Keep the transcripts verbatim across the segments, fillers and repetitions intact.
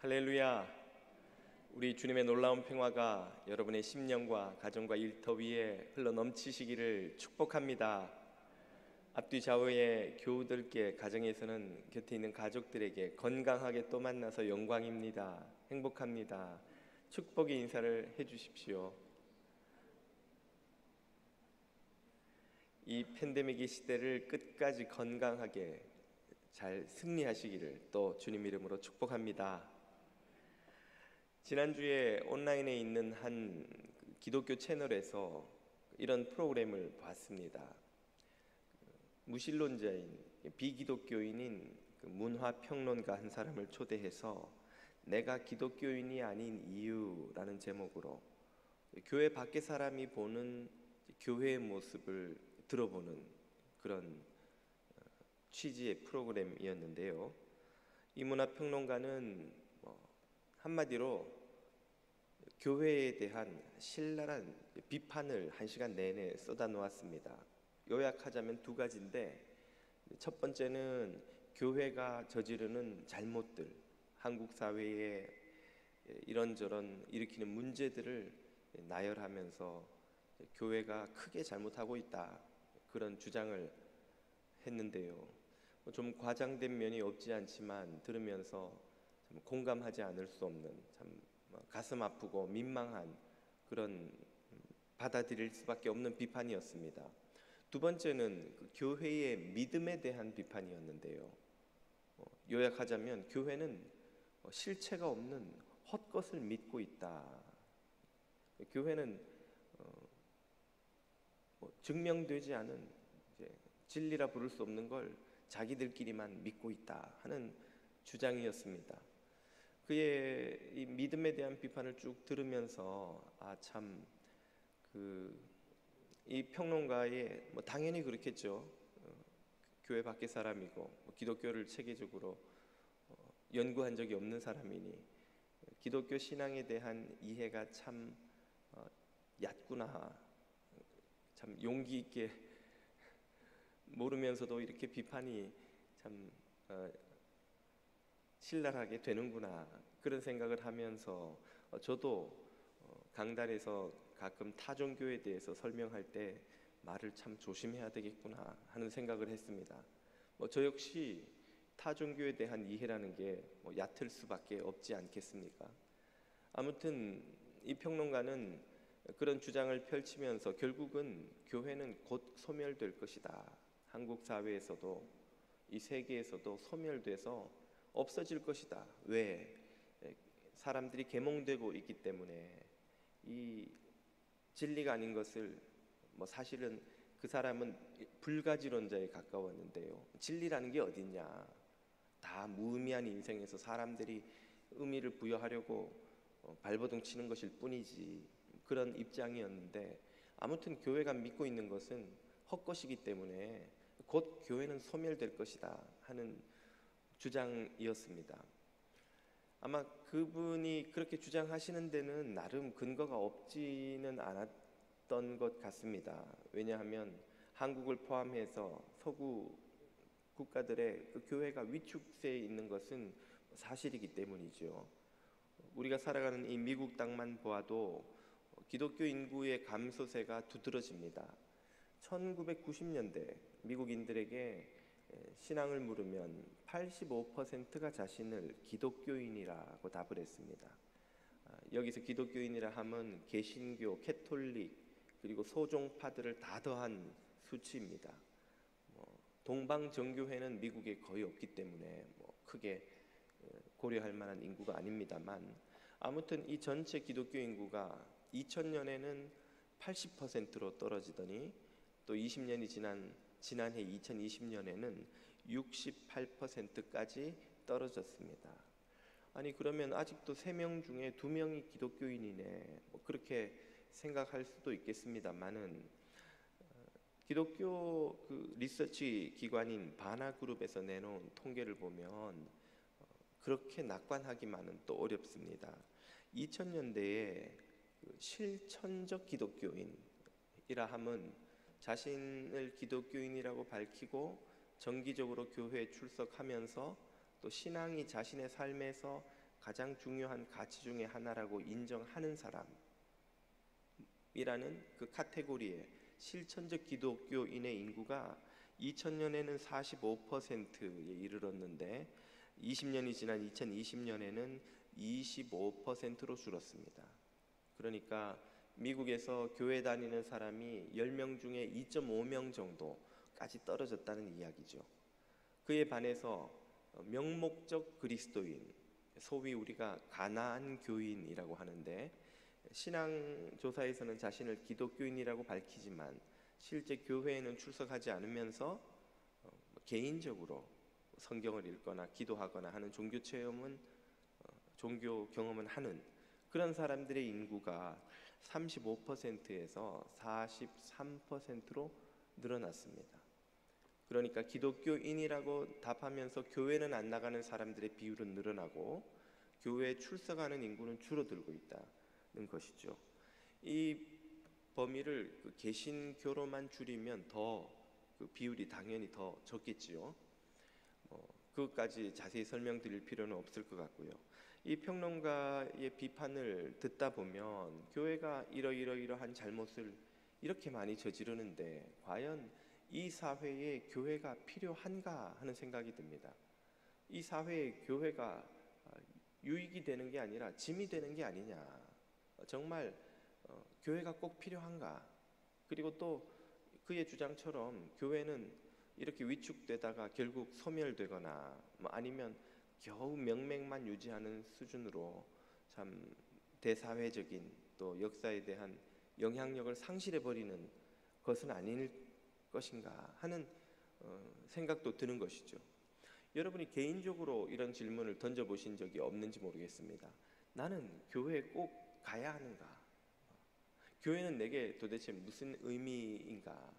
할렐루야. 우리 주님의 놀라운 평화가 여러분의 심령과 가정과 일터 위에 흘러 넘치시기를 축복합니다. 앞뒤 좌우의 교우들께 가정에서는 곁에 있는 가족들에게 건강하게 또 만나서 영광입니다. 행복합니다. 축복의 인사를 해주십시오. 이 팬데믹의 시대를 끝까지 건강하게 잘 승리하시기를 또 주님 이름으로 축복합니다. 지난주에 온라인에 있는 한 기독교 채널에서 이런 프로그램을 봤습니다. 무신론자인 비기독교인인 문화평론가 한 사람을 초대해서 내가 기독교인이 아닌 이유라는 제목으로 교회 밖의 사람이 보는 교회의 모습을 들어보는 그런 취지의 프로그램이었는데요. 이 문화평론가는 뭐 한마디로 교회에 대한 신랄한 비판을 한 시간 내내 쏟아놓았습니다. 요약하자면 두 가지인데, 첫 번째는 교회가 저지르는 잘못들, 한국 사회에 이런저런 일으키는 문제들을 나열하면서 교회가 크게 잘못하고 있다, 그런 주장을 했는데요. 좀 과장된 면이 없지 않지만 들으면서 참 공감하지 않을 수 없는, 참 가슴 아프고 민망한 그런 받아들일 수밖에 없는 비판이었습니다. 두 번째는 그 교회의 믿음에 대한 비판이었는데요. 요약하자면 교회는 실체가 없는 헛것을 믿고 있다. 교회는 뭐 증명되지 않은 이제 진리라 부를 수 없는 걸 자기들끼리만 믿고 있다 하는 주장이었습니다. 그의 이 믿음에 대한 비판을 쭉 들으면서 아 참 그 이 평론가의 뭐 당연히 그렇겠죠. 어, 교회 밖의 사람이고 뭐 기독교를 체계적으로 어, 연구한 적이 없는 사람이니 기독교 신앙에 대한 이해가 참 어, 얕구나. 참 용기 있게 모르면서도 이렇게 비판이 참 어, 신랄하게 되는구나, 그런 생각을 하면서 어, 저도 어, 강단에서 가끔 타종교에 대해서 설명할 때 말을 참 조심해야 되겠구나 하는 생각을 했습니다. 뭐 저 역시 타종교에 대한 이해라는 게 뭐 얕을 수밖에 없지 않겠습니까? 아무튼 이 평론가는 그런 주장을 펼치면서 결국은 교회는 곧 소멸될 것이다. 한국 사회에서도 이 세계에서도 소멸돼서 없어질 것이다. 왜? 사람들이 계몽되고 있기 때문에. 이 진리가 아닌 것을 뭐 사실은 그 사람은 불가지론자에 가까웠는데요. 진리라는 게 어딨냐? 다 무의미한 인생에서 사람들이 의미를 부여하려고 발버둥 치는 것일 뿐이지, 그런 입장이었는데, 아무튼 교회가 믿고 있는 것은 헛것이기 때문에 곧 교회는 소멸될 것이다 하는 주장이었습니다. 아마 그분이 그렇게 주장하시는 데는 나름 근거가 없지는 않았던 것 같습니다. 왜냐하면 한국을 포함해서 서구 국가들의 그 교회가 위축세에 있는 것은 사실이기 때문이죠. 우리가 살아가는 이 미국 땅만 보아도 기독교 인구의 감소세가 두드러집니다. 천구백구십 년대 미국인들에게 신앙을 물으면 팔십오 퍼센트가 자신을 기독교인이라고 답을 했습니다. 여기서 기독교인이라 하면 개신교, 캐톨릭, 그리고 소종파들을 다 더한 수치입니다. 동방정교회는 미국에 거의 없기 때문에 뭐 크게 고려할 만한 인구가 아닙니다만, 아무튼 이 전체 기독교 인구가 이천 년에는 팔십 퍼센트로 떨어지더니 또 이십 년이 지난 지난해 이천이십 년에는 육십팔 퍼센트까지 떨어졌습니다. 아니 그러면 아직도 세 명 중에 두 명이 기독교인이네, 뭐 그렇게 생각할 수도 있겠습니다만은 기독교 그 리서치 기관인 바나그룹에서 내놓은 통계를 보면 그렇게 낙관하기만은 또 어렵습니다. 이천 년대에 실천적 기독교인이라 함은 자신을 기독교인이라고 밝히고 정기적으로 교회에 출석하면서 또 신앙이 자신의 삶에서 가장 중요한 가치 중에 하나라고 인정하는 사람이라는 그 카테고리에 실천적 기독교인의 인구가 이천 년에는 사십오 퍼센트에 이르렀는데 이십 년이 지난 이천이십 년에는 이십오 퍼센트로 줄었습니다. 그러니까 미국에서 교회 다니는 사람이 열 명 중에 이 점 오 명 정도까지 떨어졌다는 이야기죠. 그에 반해서 명목적 그리스도인, 소위 우리가 가나안 교인이라고 하는데, 신앙조사에서는 자신을 기독교인이라고 밝히지만 실제 교회에는 출석하지 않으면서 개인적으로 성경을 읽거나 기도하거나 하는 종교 체험은 종교 경험은 하는 그런 사람들의 인구가 삼십오 퍼센트에서 사십삼 퍼센트로 늘어났습니다. 그러니까 기독교인이라고 답하면서 교회는 안 나가는 사람들의 비율은 늘어나고 교회에 출석하는 인구는 줄어들고 있다는 것이죠. 이 범위를 그 개신교로만 줄이면 더 그 비율이 당연히 더 적겠지요. 어, 그것까지 자세히 설명드릴 필요는 없을 것 같고요. 이 평론가의 비판을 듣다 보면 교회가 이러이러이러한 잘못을 이렇게 많이 저지르는데 과연 이 사회에 교회가 필요한가 하는 생각이 듭니다. 이 사회에 교회가 유익이 되는 게 아니라 짐이 되는 게 아니냐. 정말 어, 교회가 꼭 필요한가? 그리고 또 그의 주장처럼 교회는 이렇게 위축되다가 결국 소멸되거나 뭐 아니면 겨우 명맥만 유지하는 수준으로 참 대사회적인 또 역사에 대한 영향력을 상실해버리는 것은 아닐 것인가 하는 어, 생각도 드는 것이죠. 여러분이 개인적으로 이런 질문을 던져보신 적이 없는지 모르겠습니다. 나는 교회에 꼭 가야 하는가? 교회는 내게 도대체 무슨 의미인가?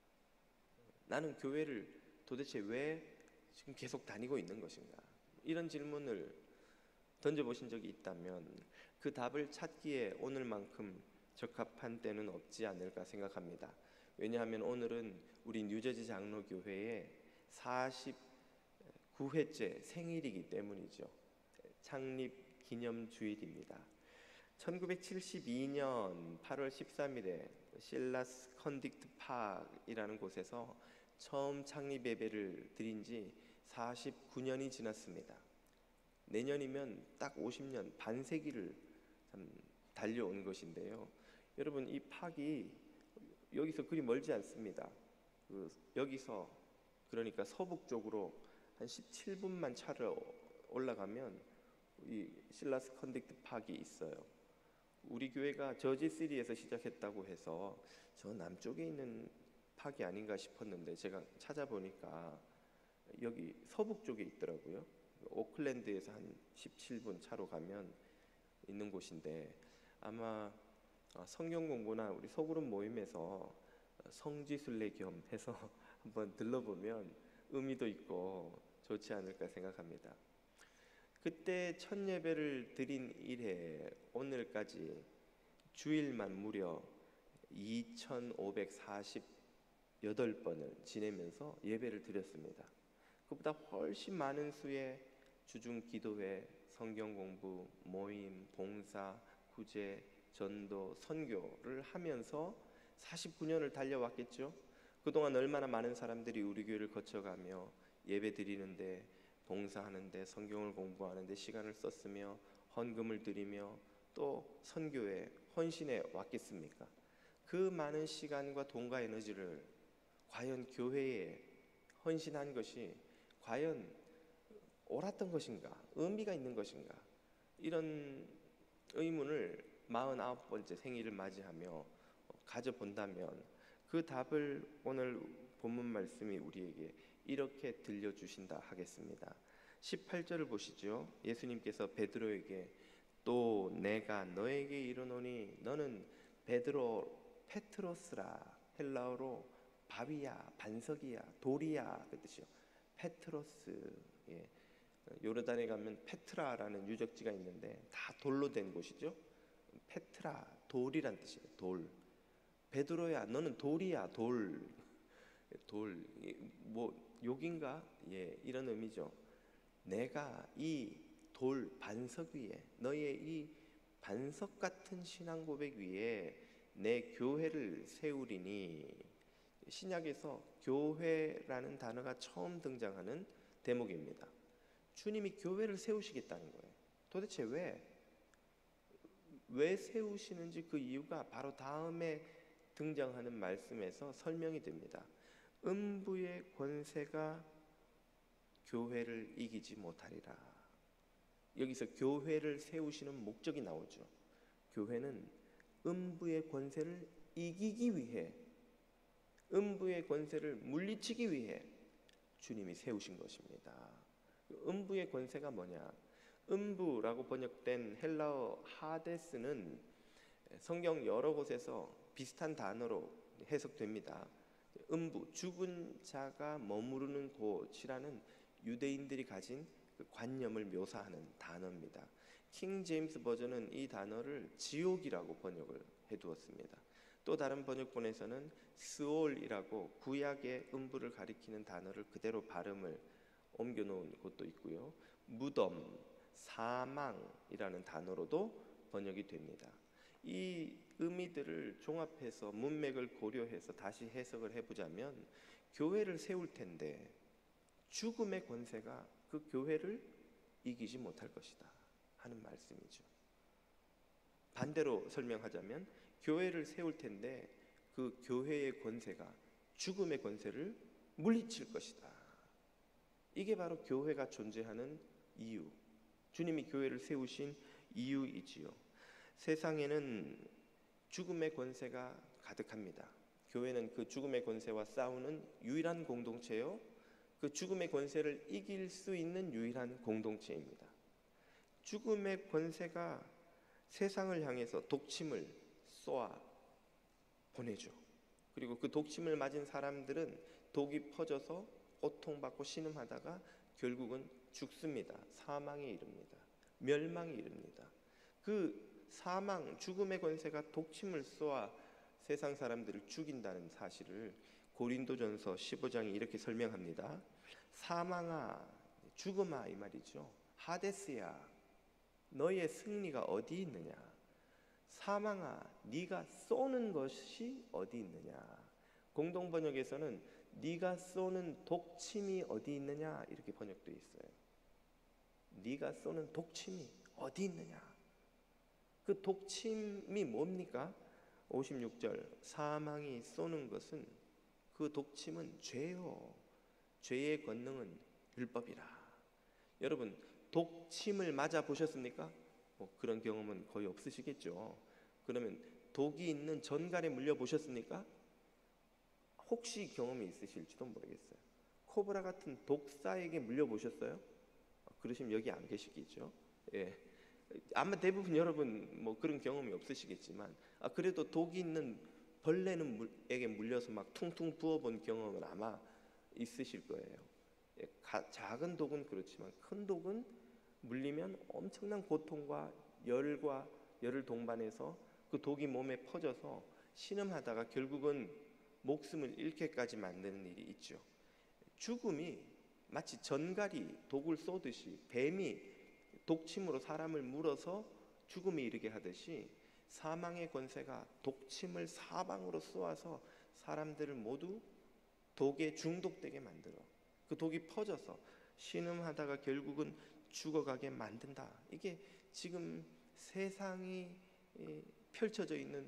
나는 교회를 도대체 왜 지금 계속 다니고 있는 것인가? 이런 질문을 던져보신 적이 있다면 그 답을 찾기에 오늘만큼 적합한 때는 없지 않을까 생각합니다. 왜냐하면 오늘은 우리 뉴저지 장로교회의 사십구 회째 생일이기 때문이죠. 창립 기념주일입니다. 천구백칠십이 년 팔월 십삼일에 실라스 컨딕트 파크이라는 곳에서 처음 창립 예배를 드린 지 사십구 년이 지났습니다. 내년이면 딱 오십 년, 반세기를 참 달려온 것인데요. 여러분, 이 파기 여기서 그리 멀지 않습니다. 그 여기서 그러니까 서북 쪽으로 한 십칠 분만 차로 올라가면 이 실라스 컨딕트 파크이 있어요. 우리 교회가 저지시리에서 시작했다고 해서 저 남쪽에 있는 파크 아닌가 싶었는데 제가 찾아보니까 여기 서북 쪽에 있더라고요. 오클랜드에서 한 십칠 분 차로 가면 있는 곳인데 아마 성경 공부나 우리 소그룹 모임에서 성지순례 겸 해서 한번 들러보면 의미도 있고 좋지 않을까 생각합니다. 그때 첫 예배를 드린 이래 오늘까지 주일만 무려 이천오백사십팔 번을 지내면서 예배를 드렸습니다. 그보다 훨씬 많은 수의 주중 기도회, 성경 공부, 모임, 봉사, 구제, 전도, 선교를 하면서 사십구 년을 달려왔겠죠. 그동안 얼마나 많은 사람들이 우리 교회를 거쳐가며 예배 드리는데, 봉사하는데, 성경을 공부하는데 시간을 썼으며 헌금을 드리며 또 선교에 헌신해 왔겠습니까? 그 많은 시간과 돈과 에너지를 과연 교회에 헌신한 것이 과연 옳았던 것인가? 의미가 있는 것인가? 이런 의문을 마흔아홉 번째 생일을 맞이하며 가져본다면 그 답을 오늘 본문 말씀이 우리에게 이렇게 들려주신다 하겠습니다. 십팔 절을 보시죠. 예수님께서 베드로에게 또 내가 너에게 이르노니 너는 베드로 페트로스라. 헬라어로 바위야, 반석이야, 돌이야 그 뜻이요. 페트로스. 예. 요르단에 가면 페트라라는 유적지가 있는데 다 돌로 된 곳이죠. 페트라, 돌이란 뜻이에요. 돌. 베드로야, 너는 돌이야, 돌. 돌. 뭐 욕인가? 예, 이런 의미죠. 내가 이 돌 반석 위에, 너희의 이 반석 같은 신앙 고백 위에 내 교회를 세우리니. 신약에서 교회라는 단어가 처음 등장하는 대목입니다. 주님이 교회를 세우시겠다는 거예요. 도대체 왜? 왜 세우시는지 그 이유가 바로 다음에 등장하는 말씀에서 설명이 됩니다. 음부의 권세가 교회를 이기지 못하리라. 여기서 교회를 세우시는 목적이 나오죠. 교회는 음부의 권세를 이기기 위해, 음부의 권세를 물리치기 위해 주님이 세우신 것입니다. 음부의 권세가 뭐냐? 음부라고 번역된 헬라어 하데스는 성경 여러 곳에서 비슷한 단어로 해석됩니다. 음부, 죽은 자가 머무르는 곳이라는 유대인들이 가진 그 관념을 묘사하는 단어입니다. 킹 제임스 버전은 이 단어를 지옥이라고 번역을 해두었습니다. 또 다른 번역본에서는 스올이라고 구약의 음부를 가리키는 단어를 그대로 발음을 옮겨놓은 곳도 있고요. 무덤, 사망이라는 단어로도 번역이 됩니다. 이 의미들을 종합해서 문맥을 고려해서 다시 해석을 해보자면, 교회를 세울 텐데 죽음의 권세가 그 교회를 이기지 못할 것이다 하는 말씀이죠. 반대로 설명하자면, 교회를 세울 텐데 그 교회의 권세가 죽음의 권세를 물리칠 것이다. 이게 바로 교회가 존재하는 이유, 주님이 교회를 세우신 이유이지요. 세상에는 죽음의 권세가 가득합니다. 교회는 그 죽음의 권세와 싸우는 유일한 공동체요, 그 죽음의 권세를 이길 수 있는 유일한 공동체입니다. 죽음의 권세가 세상을 향해서 독침을 쏘아 보내죠. 그리고 그 독침을 맞은 사람들은 독이 퍼져서 고통받고 신음하다가 결국은 죽습니다. 사망에 이릅니다. 멸망에 이릅니다. 그 사망, 죽음의 권세가 독침을 쏘아 세상 사람들을 죽인다는 사실을 고린도전서 십오 장이 이렇게 설명합니다. 사망아, 죽음아, 이 말이죠. 하데스야, 너의 승리가 어디 있느냐? 사망아, 네가 쏘는 것이 어디 있느냐? 공동 번역에서는 네가 쏘는 독침이 어디 있느냐, 이렇게 번역되어 있어요. 네가 쏘는 독침이 어디 있느냐? 그 독침이 뭡니까? 오십육 절, 사망이 쏘는 것은, 그 독침은 죄요, 죄의 권능은 율법이라. 여러분, 독침을 맞아 보셨습니까? 뭐 그런 경험은 거의 없으시겠죠. 그러면 독이 있는 전갈에 물려 보셨습니까? 혹시 경험이 있으실지도 모르겠어요. 코브라 같은 독사에게 물려 보셨어요? 그러시면 여기 안 계시겠죠. 예. 아마 대부분 여러분 뭐 그런 경험이 없으시겠지만, 아 그래도 독이 있는 벌레는 물, 에게 물려서 막 퉁퉁 부어본 경험은 아마 있으실 거예요. 예, 가, 작은 독은 그렇지만 큰 독은 물리면 엄청난 고통과 열과 열을 동반해서 그 독이 몸에 퍼져서 신음하다가 결국은 목숨을 잃게까지 만드는 일이 있죠. 죽음이 마치 전갈이 독을 쏘듯이, 뱀이 독침으로 사람을 물어서 죽음에 이르게 하듯이, 사망의 권세가 독침을 사방으로 쏘아서 사람들을 모두 독에 중독되게 만들어 그 독이 퍼져서 신음하다가 결국은 죽어가게 만든다. 이게 지금 세상이 펼쳐져 있는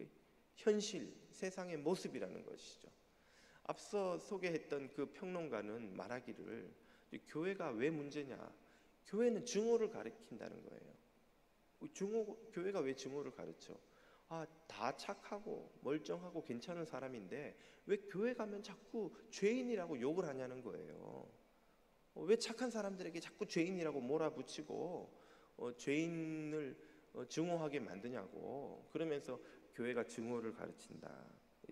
현실, 세상의 모습이라는 것이죠. 앞서 소개했던 그 평론가는 말하기를, 교회가 왜 문제냐? 교회는 증오를 가리킨다는 거예요. 증오, 교회가 왜 증오를 가르쳐? 아, 다 착하고 멀쩡하고 괜찮은 사람인데 왜 교회 가면 자꾸 죄인이라고 욕을 하냐는 거예요. 어, 왜 착한 사람들에게 자꾸 죄인이라고 몰아붙이고 어, 죄인을 어, 증오하게 만드냐고. 그러면서 교회가 증오를 가르친다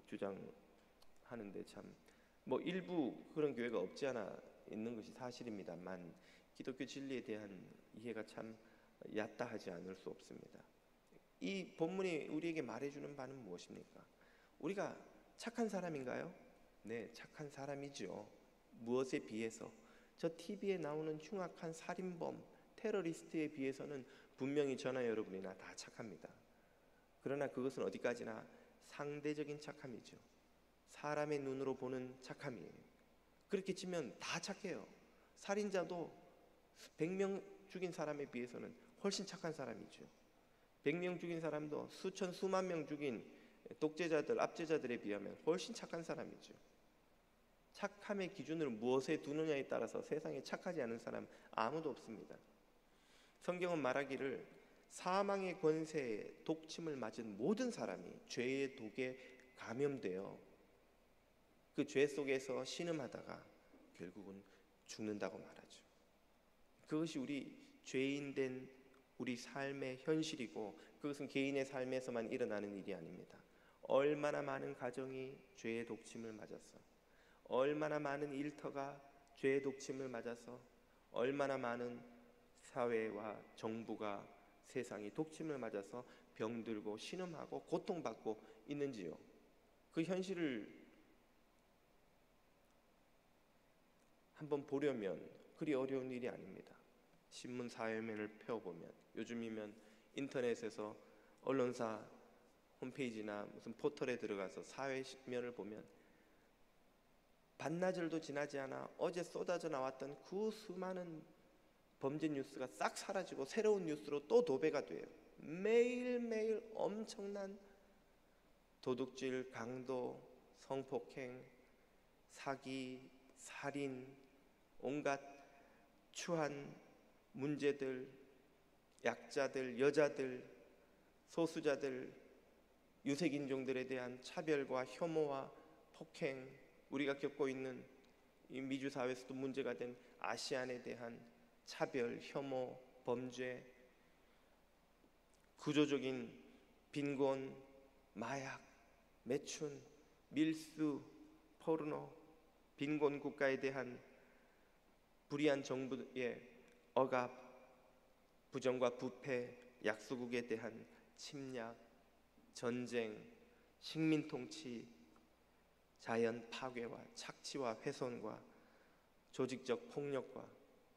주장하는데, 참 뭐 일부 그런 교회가 없지 않아 있는 것이 사실입니다만, 기독교 진리에 대한 이해가 참 얕다하지 않을 수 없습니다. 이 본문이 우리에게 말해주는 바는 무엇입니까? 우리가 착한 사람인가요? 네, 착한 사람이죠. 무엇에 비해서? 저 티비에 나오는 흉악한 살인범, 테러리스트에 비해서는 분명히 저나 여러분이나 다 착합니다. 그러나 그것은 어디까지나 상대적인 착함이죠. 사람의 눈으로 보는 착함이에요. 그렇게 치면 다 착해요. 살인자도 백 명 죽인 사람에 비해서는 훨씬 착한 사람이죠. 백 명 죽인 사람도 수천 수만 명 죽인 독재자들, 압제자들에 비하면 훨씬 착한 사람이죠. 착함의 기준을 무엇에 두느냐에 따라서 세상에 착하지 않은 사람 아무도 없습니다. 성경은 말하기를 사망의 권세에 독침을 맞은 모든 사람이 죄의 독에 감염되어 그 죄 속에서 신음하다가 결국은 죽는다고 말하죠. 그것이 우리 죄인된 우리 삶의 현실이고, 그것은 개인의 삶에서만 일어나는 일이 아닙니다. 얼마나 많은 가정이 죄의 독침을 맞았어, 얼마나 많은 일터가 죄의 독침을 맞아서 얼마나 많은 사회와 정부가 세상이 독침을 맞아서 병들고 신음하고 고통받고 있는지요. 그 현실을 한번 보려면 그리 어려운 일이 아닙니다. 신문 사회면을 펴보면, 요즘이면 인터넷에서 언론사 홈페이지나 무슨 포털에 들어가서 사회면을 보면 반나절도 지나지 않아 어제 쏟아져 나왔던 그 수많은 범죄 뉴스가 싹 사라지고 새로운 뉴스로 또 도배가 돼요. 매일매일 엄청난 도둑질, 강도, 성폭행, 사기, 살인, 온갖 추한 문제들, 약자들, 여자들, 소수자들, 유색인종들에 대한 차별과 혐오와 폭행, 우리가 겪고 있는 이 미주 사회에서도 문제가 된 아시안에 대한 차별, 혐오, 범죄, 구조적인 빈곤, 마약, 매춘, 밀수, 포르노, 빈곤 국가에 대한 불의한 정부의 억압, 부정과 부패, 약소국에 대한 침략, 전쟁, 식민 통치, 자연 파괴와 착취와 훼손과 조직적 폭력과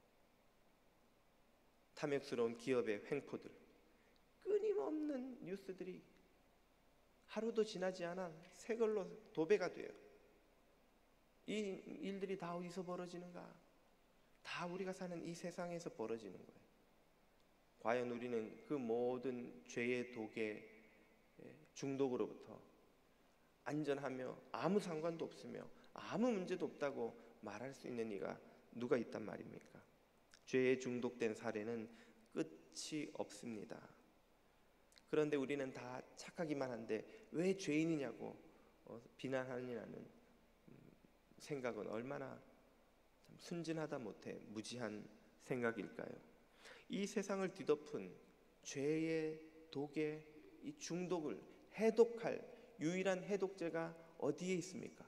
탐욕스러운 기업의 횡포들, 끊임없는 뉴스들이 하루도 지나지 않아 새 걸로 도배가 돼요. 이 일들이 다 어디서 벌어지는가? 다 우리가 사는 이 세상에서 벌어지는 거예요. 과연 우리는 그 모든 죄의 독의 중독으로부터 안전하며 아무 상관도 없으며 아무 문제도 없다고 말할 수 있는 이가 누가 있단 말입니까? 죄에 중독된 사례는 끝이 없습니다. 그런데 우리는 다 착하기만 한데 왜 죄인이냐고 어, 비난하느냐는 생각은 얼마나 참 순진하다 못해 무지한 생각일까요? 이 세상을 뒤덮은 죄의 독의 이 중독을 해독할 유일한 해독제가 어디에 있습니까?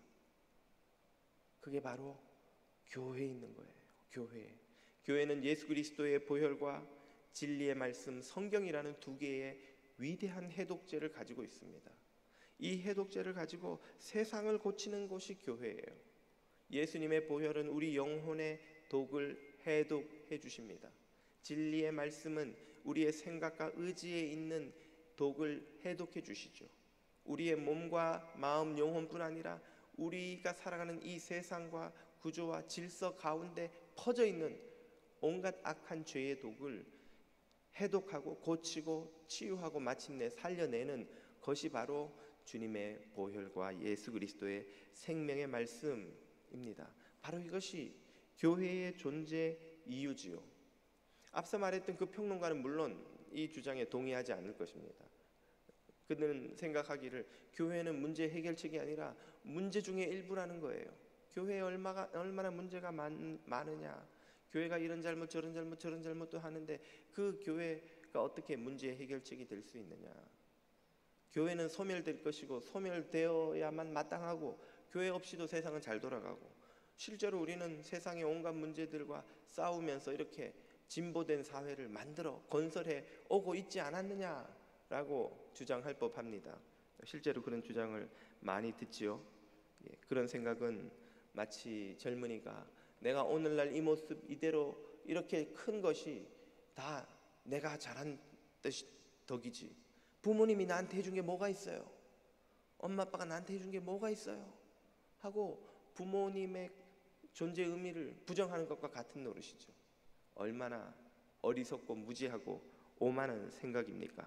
그게 바로 교회에 있는 거예요. 교회. 교회는 예수 그리스도의 보혈과 진리의 말씀 성경이라는 두 개의 위대한 해독제를 가지고 있습니다. 이 해독제를 가지고 세상을 고치는 곳이 교회예요. 예수님의 보혈은 우리 영혼의 독을 해독해 주십니다. 진리의 말씀은 우리의 생각과 의지에 있는 독을 해독해 주시죠. 우리의 몸과 마음, 영혼뿐 아니라 우리가 살아가는 이 세상과 구조와 질서 가운데 퍼져 있는 온갖 악한 죄의 독을 해독하고 고치고 치유하고 마침내 살려내는 것이 바로 주님의 보혈과 예수 그리스도의 생명의 말씀입니다. 바로 이것이 교회의 존재 이유지요. 앞서 말했던 그 평론가는 물론 이 주장에 동의하지 않을 것입니다. 그는 생각하기를 교회는 문제 해결책이 아니라 문제 중의 일부라는 거예요. 교회에 얼마가, 얼마나 문제가 많, 많으냐, 교회가 이런 잘못 저런 잘못 저런 잘못도 하는데 그 교회가 어떻게 문제 해결책이 될 수 있느냐. 교회는 소멸될 것이고 소멸되어야만 마땅하고 교회 없이도 세상은 잘 돌아가고, 실제로 우리는 세상의 온갖 문제들과 싸우면서 이렇게 진보된 사회를 만들어 건설해 오고 있지 않았느냐라고 주장할 법합니다. 실제로 그런 주장을 많이 듣지요. 예, 그런 생각은 마치 젊은이가 내가 오늘날 이 모습 이대로 이렇게 큰 것이 다 내가 잘한 뜻이 덕이지. 부모님이 나한테 해준 게 뭐가 있어요? 엄마 아빠가 나한테 해준 게 뭐가 있어요? 하고 부모님의 존재 의미를 부정하는 것과 같은 노릇이죠. 얼마나 어리석고 무지하고 오만한 생각입니까?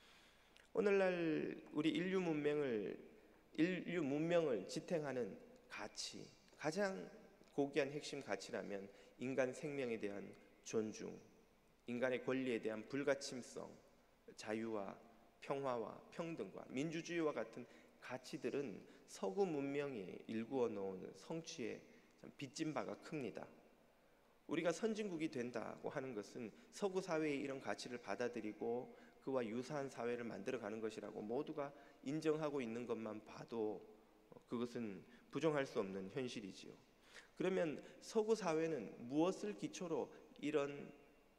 오늘날 우리 인류 문명을 인류 문명을 지탱하는 가치, 가장 고귀한 핵심 가치라면 인간 생명에 대한 존중, 인간의 권리에 대한 불가침성, 자유와 평화와 평등과 민주주의와 같은 가치들은 서구 문명이 일구어 놓은 성취의 빚진 바가 큽니다. 우리가 선진국이 된다고 하는 것은 서구 사회의 이런 가치를 받아들이고 그와 유사한 사회를 만들어가는 것이라고 모두가 인정하고 있는 것만 봐도 그것은 부정할 수 없는 현실이지요. 그러면 서구 사회는 무엇을 기초로 이런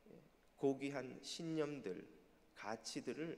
고귀한 신념들, 가치들을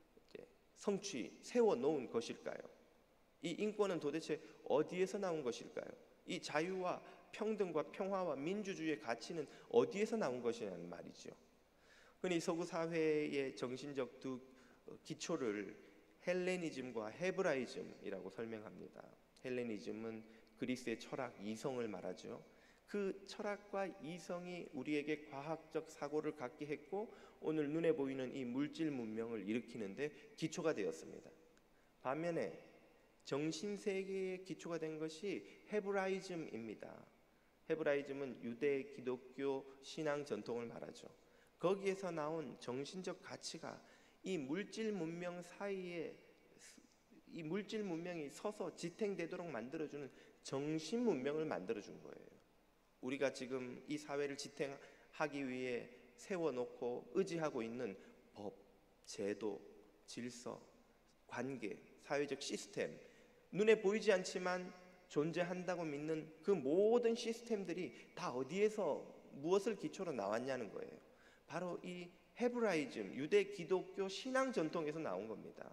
성취, 세워놓은 것일까요? 이 인권은 도대체 어디에서 나온 것일까요? 이 자유와 평등과 평화와 민주주의의 가치는 어디에서 나온 것이냐는 말이죠. 흔히 서구 사회의 정신적 두 기초를 헬레니즘과 헤브라이즘이라고 설명합니다. 헬레니즘은 그리스의 철학, 이성을 말하죠. 그 철학과 이성이 우리에게 과학적 사고를 갖게 했고 오늘 눈에 보이는 이 물질 문명을 일으키는데 기초가 되었습니다. 반면에 정신세계의 기초가 된 것이 헤브라이즘입니다. 헤브라이즘은 유대 기독교 신앙 전통을 말하죠. 거기에서 나온 정신적 가치가 이 물질 문명 사이에 이 물질 문명이 서서 지탱되도록 만들어주는 정신 문명을 만들어준 거예요. 우리가 지금 이 사회를 지탱하기 위해 세워놓고 의지하고 있는 법, 제도, 질서, 관계, 사회적 시스템, 눈에 보이지 않지만 존재한다고 믿는 그 모든 시스템들이 다 어디에서 무엇을 기초로 나왔냐는 거예요. 바로 이 헤브라이즘, 유대 기독교 신앙 전통에서 나온 겁니다.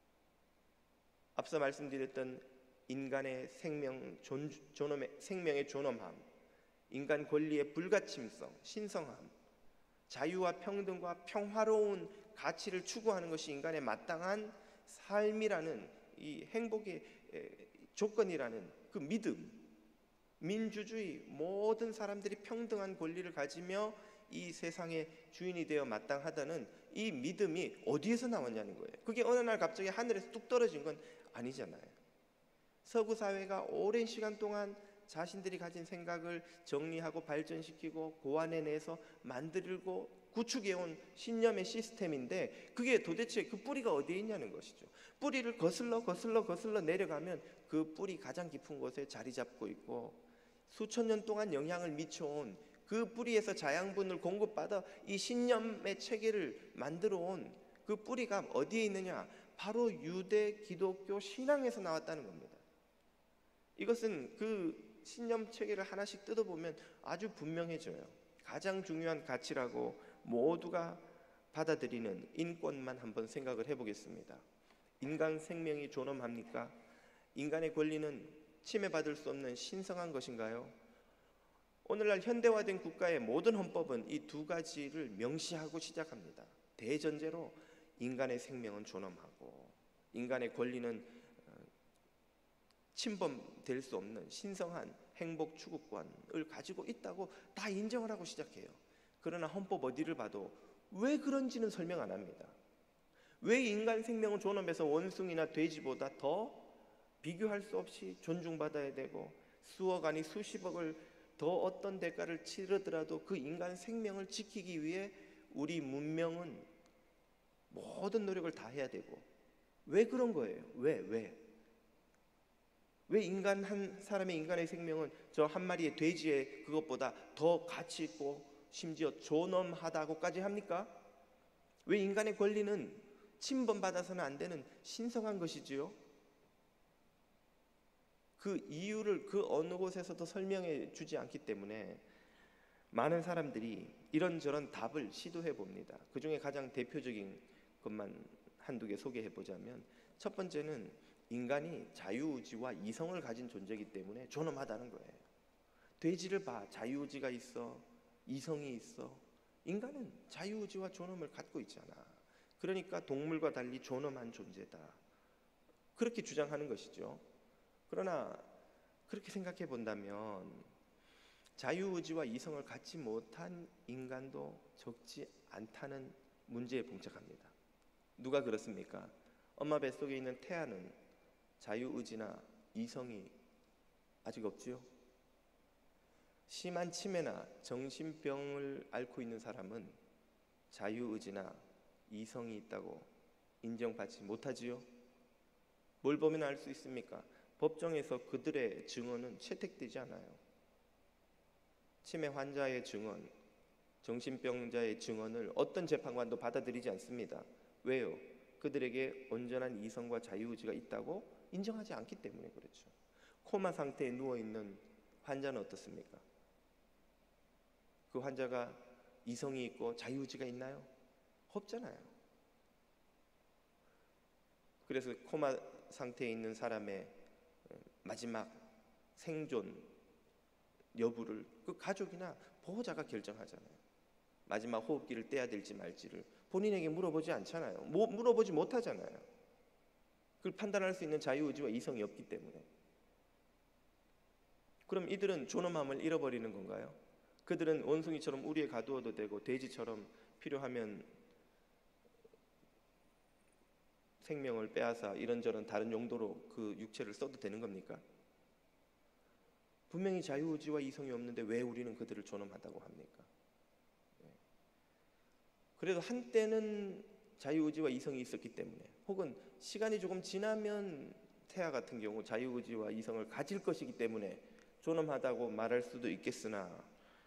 앞서 말씀드렸던 인간의 생명, 존, 존엄의, 생명의 존엄함, 인간 권리의 불가침성, 신성함, 자유와 평등과 평화로운 가치를 추구하는 것이 인간의 마땅한 삶이라는 이 행복의 조건이라는 그 믿음, 민주주의, 모든 사람들이 평등한 권리를 가지며 이 세상의 주인이 되어 마땅하다는 이 믿음이 어디에서 나왔냐는 거예요. 그게 어느 날 갑자기 하늘에서 뚝 떨어진 건 아니잖아요. 서구 사회가 오랜 시간 동안 자신들이 가진 생각을 정리하고 발전시키고 고안해내서 만들고 구축해온 신념의 시스템인데 그게 도대체 그 뿌리가 어디에 있냐는 것이죠. 뿌리를 거슬러 거슬러 거슬러 내려가면 그 뿌리 가장 깊은 곳에 자리 잡고 있고 수천 년 동안 영향을 미쳐온 그 뿌리에서 자양분을 공급받아 이 신념의 체계를 만들어온 그 뿌리가 어디에 있느냐? 바로 유대 기독교 신앙에서 나왔다는 겁니다. 이것은 그 신념 체계를 하나씩 뜯어보면 아주 분명해져요. 가장 중요한 가치라고 모두가 받아들이는 인권만 한번 생각을 해보겠습니다. 인간 생명이 존엄합니까? 인간의 권리는 침해받을 수 없는 신성한 것인가요? 오늘날 현대화된 국가의 모든 헌법은 이 두 가지를 명시하고 시작합니다. 대전제로 인간의 생명은 존엄하고 인간의 권리는 침범될 수 없는 신성한 행복 추구권을 가지고 있다고 다 인정을 하고 시작해요. 그러나 헌법 어디를 봐도 왜 그런지는 설명 안 합니다. 왜 인간 생명은 존엄해서 원숭이나 돼지보다 더 비교할 수 없이 존중받아야 되고 수억 아니 수십억을 더 어떤 대가를 치르더라도 그 인간 생명을 지키기 위해 우리 문명은 모든 노력을 다 해야 되고 왜 그런 거예요? 왜? 왜? 왜 인간 한 사람의 인간의 생명은 저 한 마리의 돼지의 그것보다 더 가치 있고 심지어 존엄하다고까지 합니까? 왜 인간의 권리는 침범받아서는 안 되는 신성한 것이지요? 그 이유를 그 어느 곳에서도 설명해 주지 않기 때문에 많은 사람들이 이런저런 답을 시도해 봅니다. 그 중에 가장 대표적인 것만 한두 개 소개해 보자면 첫 번째는 인간이 자유의지와 이성을 가진 존재이기 때문에 존엄하다는 거예요. 돼지를 봐. 자유의지가 있어. 이성이 있어. 인간은 자유의지와 존엄을 갖고 있잖아. 그러니까 동물과 달리 존엄한 존재다. 그렇게 주장하는 것이죠. 그러나 그렇게 생각해 본다면 자유의지와 이성을 갖지 못한 인간도 적지 않다는 문제에 봉착합니다. 누가 그렇습니까? 엄마 뱃속에 있는 태아는 자유의지나 이성이 아직 없지요. 심한 치매나 정신병을 앓고 있는 사람은 자유의지나 이성이 있다고 인정받지 못하지요. 뭘 보면 알 수 있습니까? 법정에서 그들의 증언은 채택되지 않아요. 치매 환자의 증언, 정신병자의 증언을 어떤 재판관도 받아들이지 않습니다. 왜요? 그들에게 온전한 이성과 자유의지가 있다고 인정하지 않기 때문에 그렇죠. 코마 상태에 누워있는 환자는 어떻습니까? 그 환자가 이성이 있고 자유의지가 있나요? 없잖아요. 그래서 코마 상태에 있는 사람의 마지막 생존 여부를 그 가족이나 보호자가 결정하잖아요. 마지막 호흡기를 떼야 될지 말지를 본인에게 물어보지 않잖아요. 뭐, 물어보지 못하잖아요. 그걸 판단할 수 있는 자유의지와 이성이 없기 때문에. 그럼 이들은 존엄함을 잃어버리는 건가요? 그들은 원숭이처럼 우리에 가두어도 되고 돼지처럼 필요하면 생명을 빼앗아 이런저런 다른 용도로 그 육체를 써도 되는 겁니까? 분명히 자유의지와 이성이 없는데 왜 우리는 그들을 존엄하다고 합니까? 그래도 한때는 자유의지와 이성이 있었기 때문에, 혹은 시간이 조금 지나면 태아 같은 경우 자유의지와 이성을 가질 것이기 때문에 존엄하다고 말할 수도 있겠으나,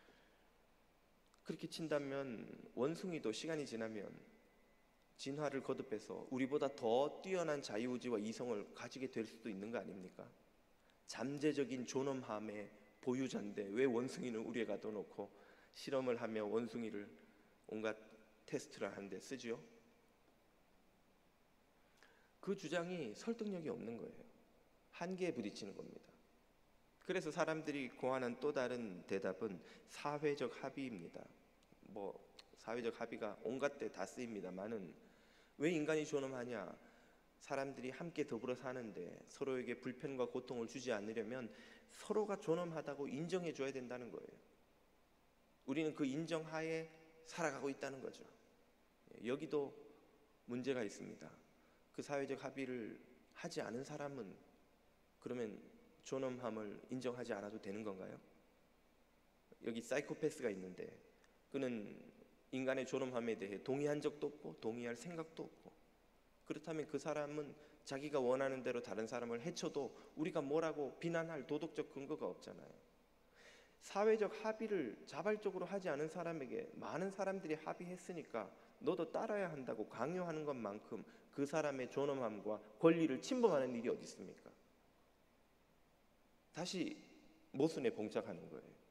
그렇게 친다면 원숭이도 시간이 지나면 진화를 거듭해서 우리보다 더 뛰어난 자유의지와 이성을 가지게 될 수도 있는 거 아닙니까? 잠재적인 존엄함의 보유자인데 왜 원숭이는 우리에 가둬놓고 실험을 하며 원숭이를 온갖 테스트를 하는데 쓰지요? 그 주장이 설득력이 없는 거예요. 한계에 부딪히는 겁니다. 그래서 사람들이 고안한 또 다른 대답은 사회적 합의입니다. 뭐 사회적 합의가 온갖 데 다 쓰입니다만은, 왜 인간이 존엄하냐? 사람들이 함께 더불어 사는데 서로에게 불편과 고통을 주지 않으려면 서로가 존엄하다고 인정해 줘야 된다는 거예요. 우리는 그 인정하에 살아가고 있다는 거죠. 여기도 문제가 있습니다. 그 사회적 합의를 하지 않은 사람은 그러면 존엄함을 인정하지 않아도 되는 건가요? 여기 사이코패스가 있는데 그는 인간의 존엄함에 대해 동의한 적도 없고 동의할 생각도 없고, 그렇다면 그 사람은 자기가 원하는 대로 다른 사람을 해쳐도 우리가 뭐라고 비난할 도덕적 근거가 없잖아요. 사회적 합의를 자발적으로 하지 않은 사람에게 많은 사람들이 합의했으니까 너도 따라야 한다고 강요하는 것만큼 그 사람의 존엄함과 권리를 침범하는 일이 어디 있습니까? 다시 모순에 봉착하는 거예요.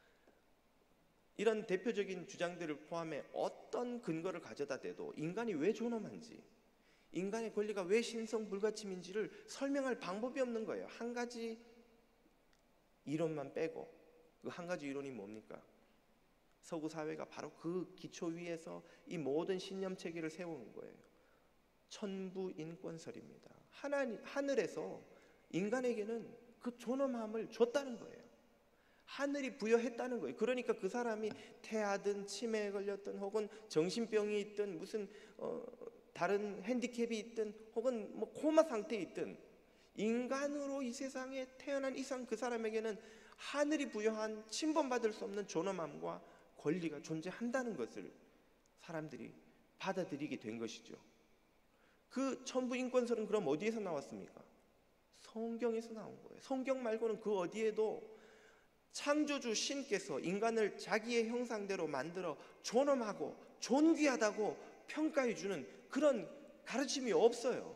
이런 대표적인 주장들을 포함해 어떤 근거를 가져다 대도 인간이 왜 존엄한지, 인간의 권리가 왜 신성 불가침인지를 설명할 방법이 없는 거예요. 한 가지 이론만 빼고. 그 한 가지 이론이 뭡니까? 서구 사회가 바로 그 기초 위에서 이 모든 신념 체계를 세우는 거예요. 천부인권설입니다. 하나님, 하늘에서 인간에게는 그 존엄함을 줬다는 거예요. 하늘이 부여했다는 거예요. 그러니까 그 사람이 태아든 치매에 걸렸든 혹은 정신병이 있든 무슨 어, 다른 핸디캡이 있든 혹은 뭐 코마 상태에 있든 인간으로 이 세상에 태어난 이상 그 사람에게는 하늘이 부여한 침범받을 수 없는 존엄함과 권리가 존재한다는 것을 사람들이 받아들이게 된 것이죠. 그 천부인권설은 그럼 어디에서 나왔습니까? 성경에서 나온 거예요. 성경 말고는 그 어디에도 창조주 신께서 인간을 자기의 형상대로 만들어 존엄하고 존귀하다고 평가해 주는 그런 가르침이 없어요.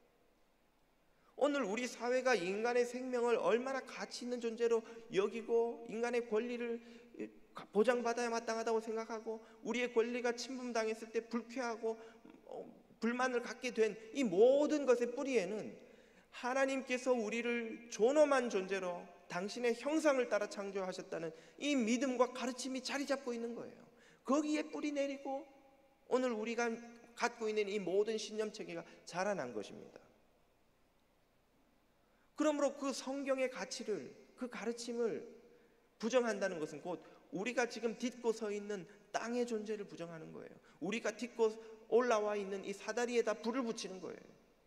오늘 우리 사회가 인간의 생명을 얼마나 가치 있는 존재로 여기고 인간의 권리를 보장받아야 마땅하다고 생각하고 우리의 권리가 침범당했을 때 불쾌하고 불만을 갖게 된 이 모든 것의 뿌리에는 하나님께서 우리를 존엄한 존재로 당신의 형상을 따라 창조하셨다는 이 믿음과 가르침이 자리 잡고 있는 거예요. 거기에 뿌리 내리고 오늘 우리가 갖고 있는 이 모든 신념 체계가 자라난 것입니다. 그러므로 그 성경의 가치를, 그 가르침을 부정한다는 것은 곧 우리가 지금 딛고 서 있는 땅의 존재를 부정하는 거예요. 우리가 딛고 올라와 있는 이 사다리에다 불을 붙이는 거예요.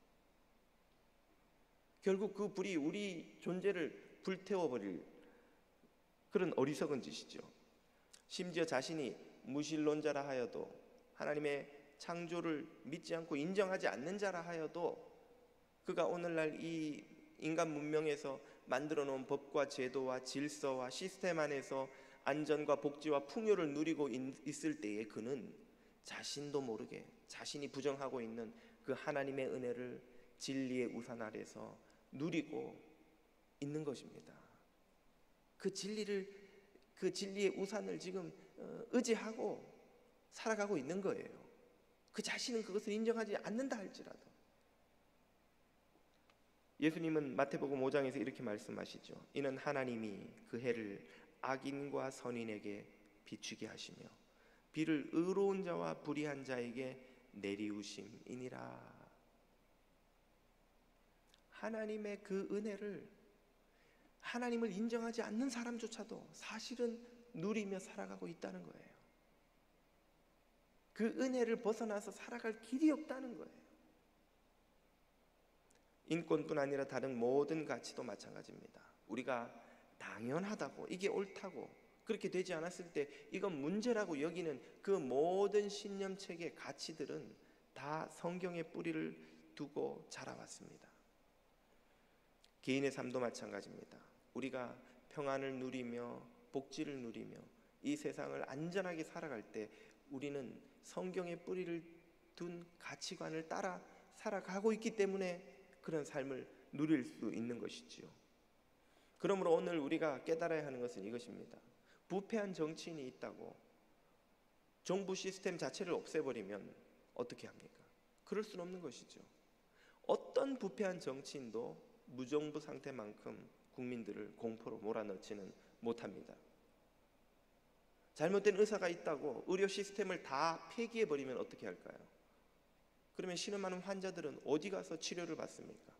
결국 그 불이 우리 존재를 불태워버릴 그런 어리석은 짓이죠. 심지어 자신이 무신론자라 하여도, 하나님의 창조를 믿지 않고 인정하지 않는 자라 하여도, 그가 오늘날 이 인간 문명에서 만들어 놓은 법과 제도와 질서와 시스템 안에서 안전과 복지와 풍요를 누리고 있을 때에 그는 자신도 모르게 자신이 부정하고 있는 그 하나님의 은혜를 진리의 우산 아래서 누리고 있는 것입니다. 그 진리를, 그 진리의 우산을 지금 의지하고 살아가고 있는 거예요. 그 자신은 그것을 인정하지 않는다 할지라도. 예수님은 마태복음 오 장에서 이렇게 말씀하시죠. 이는 하나님이 그 해를 악인과 선인에게 비추게 하시며 비를 의로운 자와 불의한 자에게 내리우심이니라. 하나님의 그 은혜를 하나님을 인정하지 않는 사람조차도 사실은 누리며 살아가고 있다는 거예요. 그 은혜를 벗어나서 살아갈 길이 없다는 거예요. 인권뿐 아니라 다른 모든 가치도 마찬가지입니다. 우리가 당연하다고, 이게 옳다고 그렇게 되지 않았을 때 이건 문제라고 여기는 그 모든 신념체계 가치들은 다 성경의 뿌리를 두고 자라왔습니다. 개인의 삶도 마찬가지입니다. 우리가 평안을 누리며 복지를 누리며 이 세상을 안전하게 살아갈 때 우리는 성경의 뿌리를 둔 가치관을 따라 살아가고 있기 때문에 그런 삶을 누릴 수 있는 것이지요. 그러므로 오늘 우리가 깨달아야 하는 것은 이것입니다. 부패한 정치인이 있다고 정부 시스템 자체를 없애버리면 어떻게 합니까? 그럴 수는 없는 것이죠. 어떤 부패한 정치인도 무정부 상태만큼 국민들을 공포로 몰아넣지는 못합니다. 잘못된 의사가 있다고 의료 시스템을 다 폐기해버리면 어떻게 할까요? 그러면 신음하는 환자들은 어디 가서 치료를 받습니까?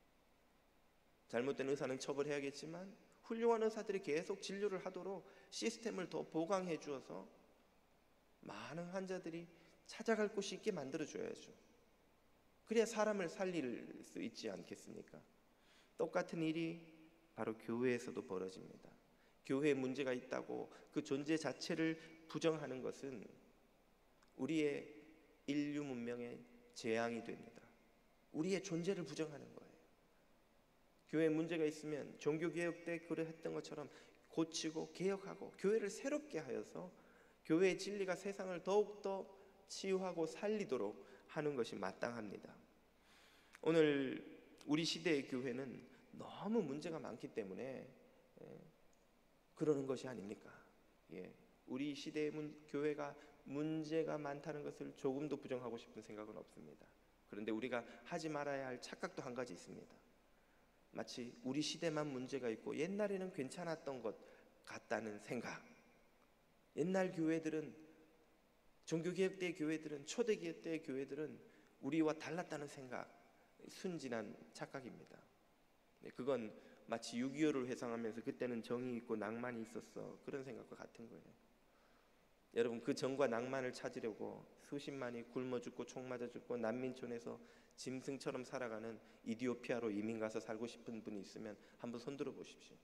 잘못된 의사는 처벌해야겠지만 훌륭한 의사들이 계속 진료를 하도록 시스템을 더 보강해 주어서 많은 환자들이 찾아갈 곳이 있게 만들어줘야죠. 그래야 사람을 살릴 수 있지 않겠습니까? 똑같은 일이 바로 교회에서도 벌어집니다. 교회에 문제가 있다고 그 존재 자체를 부정하는 것은 우리의 인류 문명의 재앙이 됩니다. 우리의 존재를 부정하는 거예요. 교회에 문제가 있으면 종교개혁 때 그래 했던 것처럼 고치고 개혁하고 교회를 새롭게 하여서 교회의 진리가 세상을 더욱더 치유하고 살리도록 하는 것이 마땅합니다. 오늘 우리 시대의 교회는 너무 문제가 많기 때문에 그러는 것이 아닙니까? 예, 우리 시대의 문, 교회가 문제가 많다는 것을 조금도 부정하고 싶은 생각은 없습니다. 그런데 우리가 하지 말아야 할 착각도 한 가지 있습니다. 마치 우리 시대만 문제가 있고 옛날에는 괜찮았던 것 같다는 생각. 옛날 교회들은, 종교개혁 때의 교회들은, 초대기획 때의 교회들은 우리와 달랐다는 생각, 순진한 착각입니다. 그건 마치 육이오를 회상하면서 그때는 정이 있고 낭만이 있었어, 그런 생각과 같은 거예요. 여러분, 그 정과 낭만을 찾으려고 수십만이 굶어 죽고 총 맞아 죽고 난민촌에서 짐승처럼 살아가는 이디오피아로 이민 가서 살고 싶은 분이 있으면 한번 손들어 보십시오.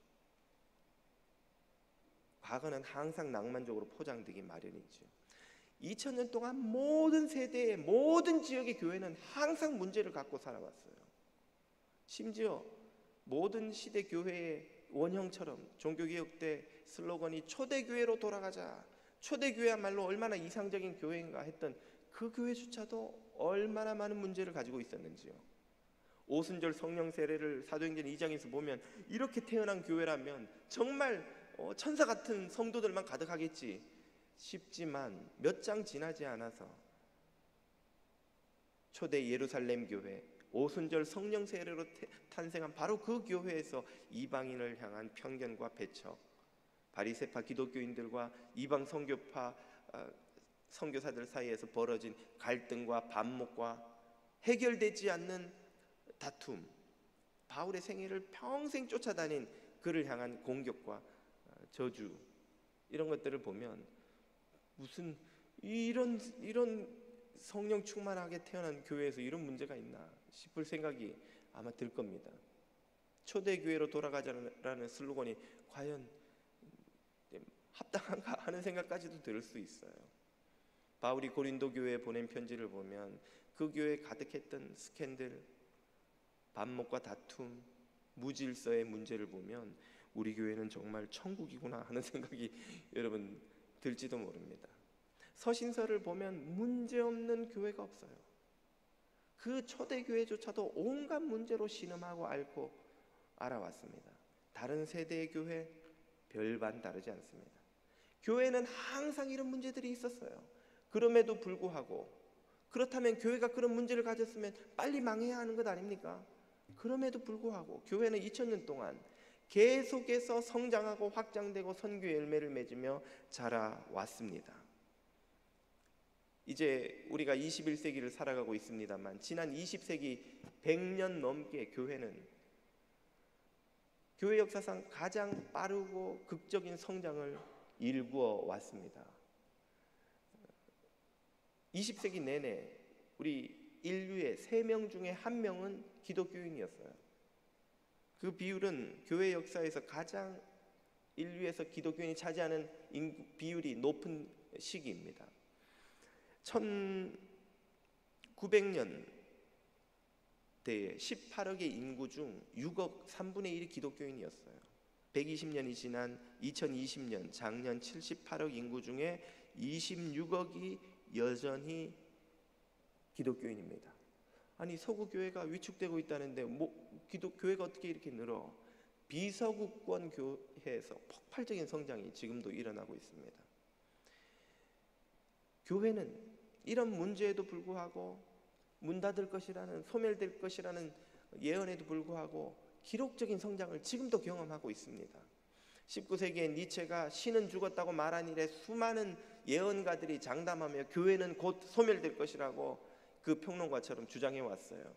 과거는 항상 낭만적으로 포장되기 마련이죠. 이천 년 동안 모든 세대의 모든 지역의 교회는 항상 문제를 갖고 살아왔어요. 심지어 모든 시대 교회의 원형처럼 종교개혁 때 슬로건이 초대교회로 돌아가자, 초대교회야말로 얼마나 이상적인 교회인가 했던 그 교회조차도 얼마나 많은 문제를 가지고 있었는지요. 오순절 성령 세례를 사도행전 이 장에서 보면 이렇게 태어난 교회라면 정말 천사 같은 성도들만 가득하겠지 싶지만 몇 장 지나지 않아서 초대 예루살렘 교회, 오순절 성령 세례로 탄생한 바로 그 교회에서 이방인을 향한 편견과 배척, 바리새파 기독교인들과 이방 선교파 선교사들 사이에서 벌어진 갈등과 반목과 해결되지 않는 다툼, 바울의 생애를 평생 쫓아다닌 그를 향한 공격과 저주, 이런 것들을 보면 무슨 이런 이런 성령 충만하게 태어난 교회에서 이런 문제가 있나 싶을 생각이 아마 들 겁니다. 초대교회로 돌아가자라는 슬로건이 과연 합당한가 하는 생각까지도 들 수 있어요. 바울이 고린도 교회에 보낸 편지를 보면 그 교회에 가득했던 스캔들, 반목과 다툼, 무질서의 문제를 보면 우리 교회는 정말 천국이구나 하는 생각이 여러분 들지도 모릅니다. 서신서를 보면 문제없는 교회가 없어요. 그 초대교회조차도 온갖 문제로 신음하고 앓고 알아왔습니다. 다른 세대의 교회 별반 다르지 않습니다. 교회는 항상 이런 문제들이 있었어요. 그럼에도 불구하고, 그렇다면 교회가 그런 문제를 가졌으면 빨리 망해야 하는 것 아닙니까? 그럼에도 불구하고 교회는 이천 년 동안 계속해서 성장하고 확장되고 선교의 열매를 맺으며 자라왔습니다. 이제 우리가 이십일 세기를 살아가고 있습니다만 지난 이십 세기 백 년 넘게 교회는 교회 역사상 가장 빠르고 극적인 성장을 일구어 왔습니다. 이십 세기 내내 우리 인류의 세 명 중에 한 명은 기독교인이었어요. 그 비율은 교회 역사에서 가장 인류에서 기독교인이 차지하는 인구, 비율이 높은 시기입니다. 천구백 년대에 십팔억의 인구 중 육억 삼분의 일이 기독교인이었어요. 백이십 년이 지난 이천이십 년 작년 칠십팔억 인구 중에 이십육억이 여전히 기독교인입니다. 아니 서구 교회가 위축되고 있다는데 뭐 기독 교회가 어떻게 이렇게 늘어? 비서구권 교회에서 폭발적인 성장이 지금도 일어나고 있습니다. 교회는 이런 문제에도 불구하고 문 닫을 것이라는, 소멸될 것이라는 예언에도 불구하고 기록적인 성장을 지금도 경험하고 있습니다. 십구 세기에 니체가 신은 죽었다고 말한 이래 수많은 예언가들이 장담하며 교회는 곧 소멸될 것이라고 그 평론가처럼 주장해 왔어요.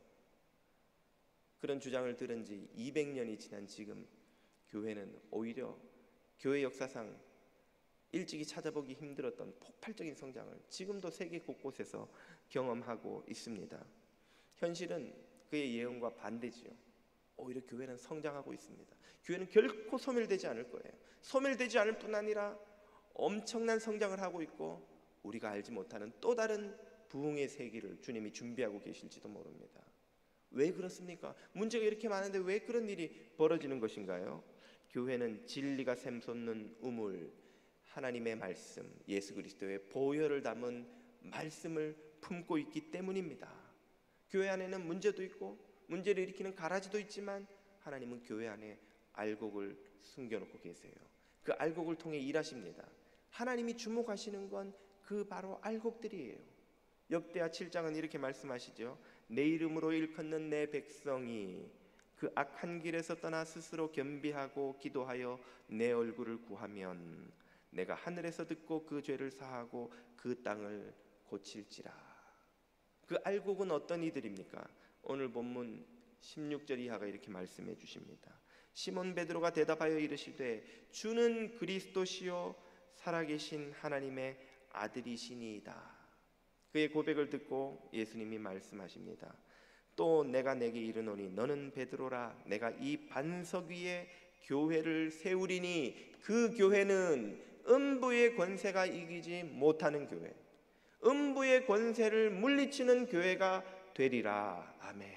그런 주장을 들은 지 이백 년이 지난 지금 교회는 오히려 교회 역사상 일찍이 찾아보기 힘들었던 폭발적인 성장을 지금도 세계 곳곳에서 경험하고 있습니다. 현실은 그의 예언과 반대지요. 오히려 교회는 성장하고 있습니다. 교회는 결코 소멸되지 않을 거예요. 소멸되지 않을 뿐 아니라 엄청난 성장을 하고 있고 우리가 알지 못하는 또 다른 부흥의 세기를 주님이 준비하고 계실지도 모릅니다. 왜 그렇습니까? 문제가 이렇게 많은데 왜 그런 일이 벌어지는 것인가요? 교회는 진리가 샘솟는 우물, 하나님의 말씀, 예수 그리스도의 보혈을 담은 말씀을 품고 있기 때문입니다. 교회 안에는 문제도 있고 문제를 일으키는 가라지도 있지만 하나님은 교회 안에 알곡을 숨겨놓고 계세요. 그 알곡을 통해 일하십니다. 하나님이 주목하시는 건 그 바로 알곡들이에요. 역대하 칠 장은 이렇게 말씀하시죠. 내 이름으로 일컫는 내 백성이 그 악한 길에서 떠나 스스로 겸비하고 기도하여 내 얼굴을 구하면 내가 하늘에서 듣고 그 죄를 사하고 그 땅을 고칠지라. 그 알곡은 어떤 이들입니까? 오늘 본문 십육 절 이하가 이렇게 말씀해 주십니다. 시몬 베드로가 대답하여 이르시되 주는 그리스도시요 살아계신 하나님의 아들이시니이다. 그의 고백을 듣고 예수님이 말씀하십니다. 또 내가 내게 이르노니 너는 베드로라. 내가 이 반석 위에 교회를 세우리니 그 교회는 음부의 권세가 이기지 못하는 교회, 음부의 권세를 물리치는 교회가 되리라. 아멘.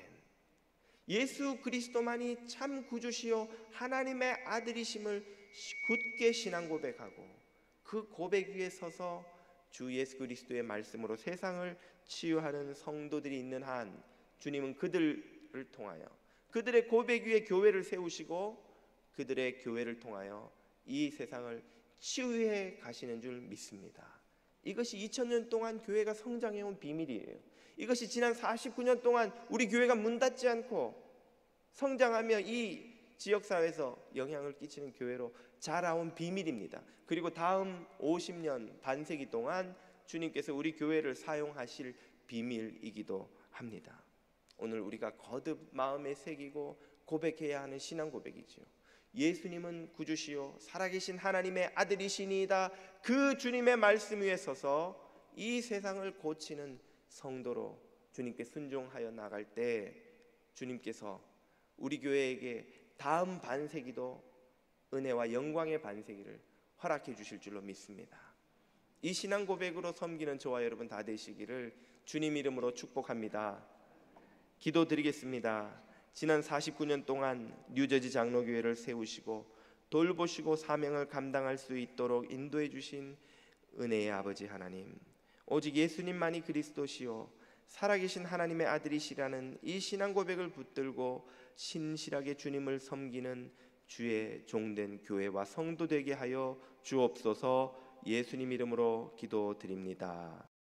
예수 그리스도만이 참 구주시요 하나님의 아들이심을 굳게 신앙 고백하고 그 고백 위에 서서 주 예수 그리스도의 말씀으로 세상을 치유하는 성도들이 있는 한 주님은 그들을 통하여 그들의 고백 위에 교회를 세우시고 그들의 교회를 통하여 이 세상을 치유해 가시는 줄 믿습니다. 이것이 이천 년 동안 교회가 성장해온 비밀이에요. 이것이 지난 사십구 년 동안 우리 교회가 문 닫지 않고 성장하며 이 지역사회에서 영향을 끼치는 교회로 자라온 비밀입니다. 그리고 다음 오십 년 반세기 동안 주님께서 우리 교회를 사용하실 비밀이기도 합니다. 오늘 우리가 거듭 마음에 새기고 고백해야 하는 신앙 고백이지요. 예수님은 구주시요 살아계신 하나님의 아들이시니이다. 그 주님의 말씀 위에 서서 이 세상을 고치는 성도로 주님께 순종하여 나갈 때 주님께서 우리 교회에게 다음 반세기도 은혜와 영광의 반세기를 허락해 주실 줄로 믿습니다. 이 신앙 고백으로 섬기는 저와 여러분 다 되시기를 주님 이름으로 축복합니다. 기도드리겠습니다. 지난 사십구 년 동안 뉴저지 장로교회를 세우시고 돌보시고 사명을 감당할 수 있도록 인도해 주신 은혜의 아버지 하나님, 오직 예수님만이 그리스도시요 살아계신 하나님의 아들이시라는 이 신앙 고백을 붙들고 신실하게 주님을 섬기는 주의 종된 교회와 성도 되게 하여 주옵소서. 예수님 이름으로 기도드립니다.